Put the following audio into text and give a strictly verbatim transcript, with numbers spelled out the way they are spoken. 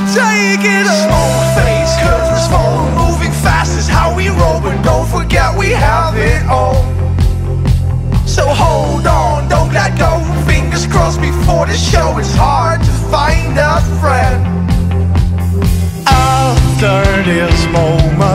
take it all. Smoke face, curtains fall, moving fast is how we roll, but don't forget we have it all. So hold on, don't let go, fingers crossed before the show. It's hard to find a friend. After this moment